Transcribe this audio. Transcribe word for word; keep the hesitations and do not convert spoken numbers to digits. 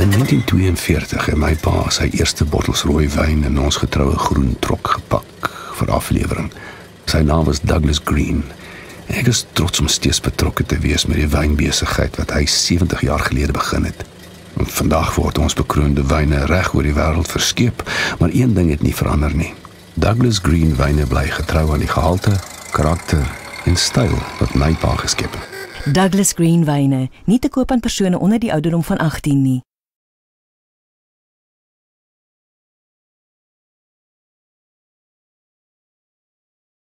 In negentien tweeënveertig het my pa sy eerste bottels rooi wyn in ons getroue groen trok gepak vir aflewering. Sy naam was Douglas Green. Ek is trots om steeds betrokke te wees met die wynbesigheid wat hy sewentig jaar gelede begin het. En vandag word ons bekroonde wyne reg oor die wêreld verskeep, maar een ding het nie verander nie. Douglas Green wyne bly getrou aan die gehalte, karakter en styl wat my pa geskep het. Douglas Green wyne, nie te koop aan persone onder die ouderdom van agttien nie.